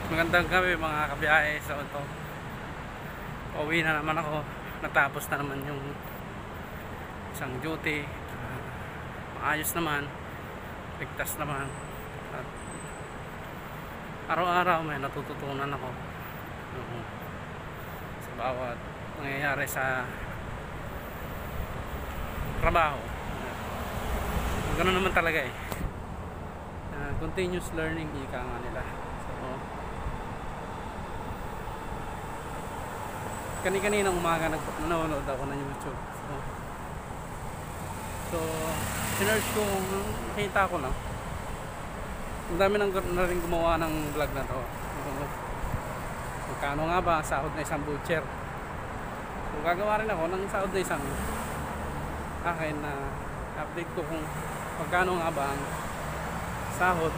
Magandang gabi mga kabiyahe. So ito, pauwi na naman ako. Natapos na naman yung isang duty. Maayos naman, ligtas naman. At araw-araw may natututunan ako sa bawat nangyayari sa trabaho. Ganoon naman talaga eh. Continuous learning, ika nga nila. Kani-kaninang umaga nanonood ako ng YouTube. So sinearch ko, nakita ko na ang dami na rin gumawa ng vlog na to. Magkano nga ba ang sahod na isang butcher? So gagawa rin ako ng sahod na isang akin na update ko kung magkano nga ba ang sahod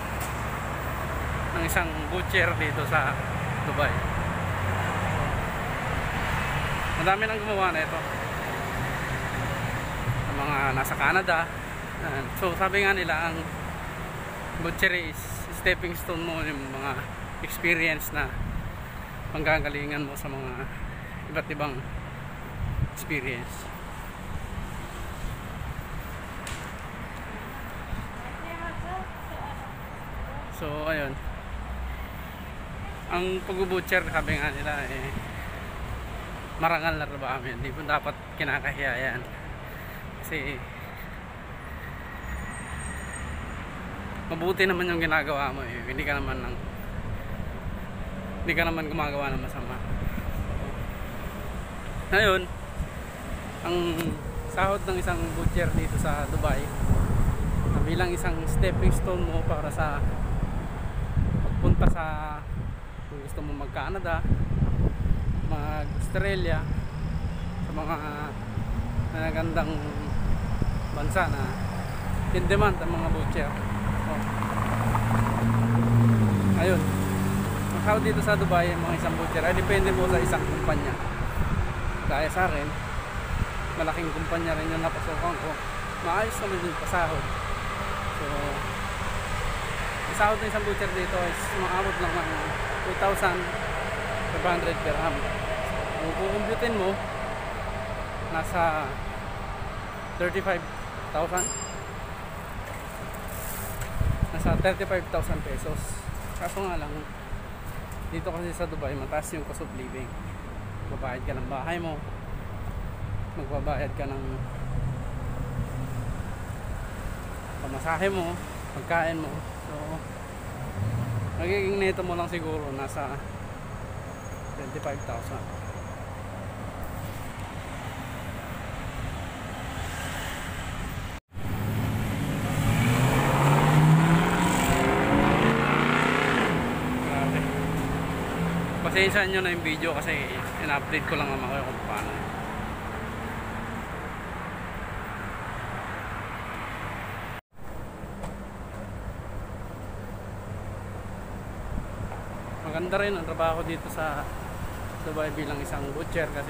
ng isang butcher dito sa Dubai. Madami nang gumawa na ito, ang mga nasa Canada. So sabi nga nila, ang butchery is stepping stone mo, yung mga experience na panggagalingan mo sa mga iba't ibang experience. So ayun, ang pag-butcher, sabi nga nila marangal na trabaho, hindi po dapat kinakahiya yan. Kasi mabuti naman yung ginagawa mo eh. Hindi ka naman gumagawa ng masama. Ngayon, ang sahod ng isang butcher dito sa Dubai, bilang isang stepping stone mo para sa pagpunta sa, kung gusto mo mag-Canada, mag-Australia, sa mga nagandang bansa na in demand ang mga butcher. So, ayun, ang sahod dito sa Dubai, ang mga isang butcher ay depende po sa isang kumpanya. Kaya sa akin, malaking kumpanya rin yung napasukan ko, maayos naman yung pasahod. So ang sahod ng isang butcher dito is maabot lang ng 2,500 dirham. Kung kukumputin mo, nasa 35,000, nasa 35,000 pesos. Kaso nga lang, dito kasi sa Dubai mataas yung cost of living. Magbabayad ka ng bahay mo, magbabayad ka ng pamasahe mo, pagkain mo. So magiging neto mo lang siguro nasa 25,000. Grabe. Pasensyahan nyo na yung video kasi in-update ko lang naman kayo kung paano. Maganda rin ang trabaho dito sa Dubai bilang isang butcher kasi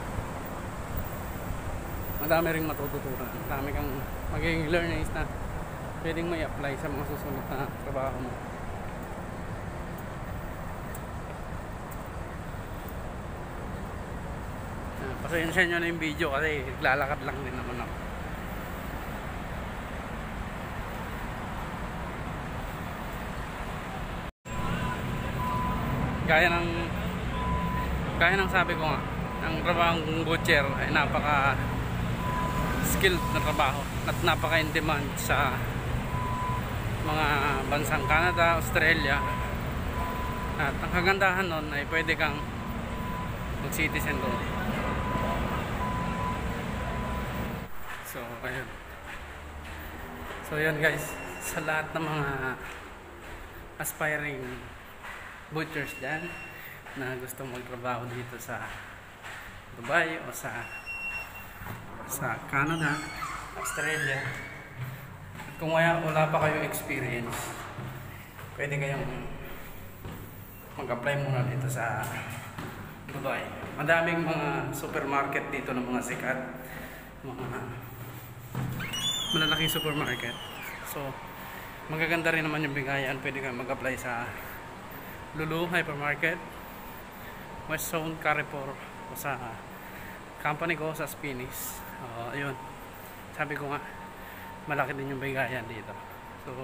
madami ring matututunan. Madami kang magiging learnings na pwedeng may apply sa mga susunod na trabaho mo. Pasensya nyo na yung video kasi lalakad lang din naman ako. Gaya ng sabi ko nga, ang trabahong butcher ay napaka skilled na trabaho at napaka in demand sa mga bansang Canada, Australia. At ang kagandahan nun ay pwede kang mag-citizen doon. So ayun. So yun guys, sa lahat ng mga aspiring butchers dyan na gusto magtrabaho dito sa Dubai o sa Canada, Australia, at kung wala pa kayong experience, pwede kayong mag-apply muna dito sa Dubai. Madaming mga supermarket dito ng mga sikat, mga malalaking supermarket. So magaganda rin naman yung bigayan, pwede kang mag-apply sa Lulu Hypermarket, West Zone, Carrefour, o sa company ko sa Spinis. Ayun, sabi ko nga malaki din yung bigayan dito. So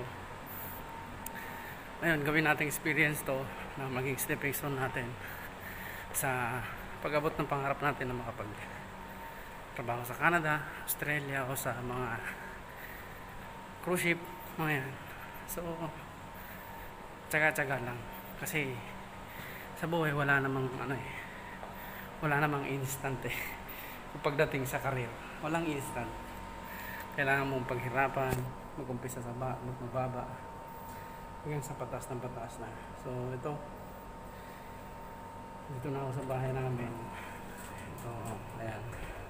ayun, gawin natin experience to na maging stepping stone natin sa pag-abot ng pangarap natin na makapag trabaho sa Canada, Australia, o sa mga cruise ship, mga yan. So tsaga-tsaga lang, kasi sa buhay wala namang wala namang instant pagdating sa career, walang instant. Kailangan mong paghirapan, mag-umpisa sa mababa hanggang sa pataas ng pataas na. So ito, dito na ako sa bahay namin. Ito, ayan,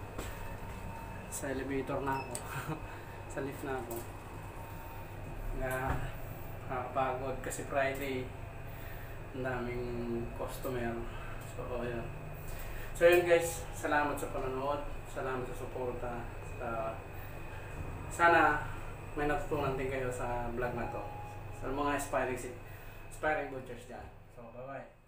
sa elevator na ako sa lift na ako. Nakakapagod kasi Friday, ang daming customer. So ayan. So yun guys, salamat sa panonood, salamat sa suporta. Sana may natutunan din kayo sa vlog na to, sa mga aspiring butchers dyan. So bye bye.